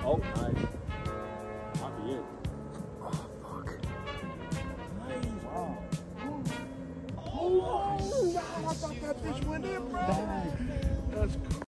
Oh, nice. I'll be it. Oh, fuck. Nice. Wow. Oh, I thought that bitch went in, bro. That's cool.